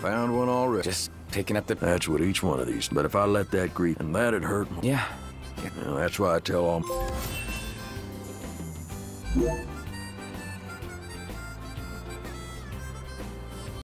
Found one already. Just picking up the... That's what each one of these. But if I let that grief, and that'd hurt me. Yeah. You know, that's why I tell all...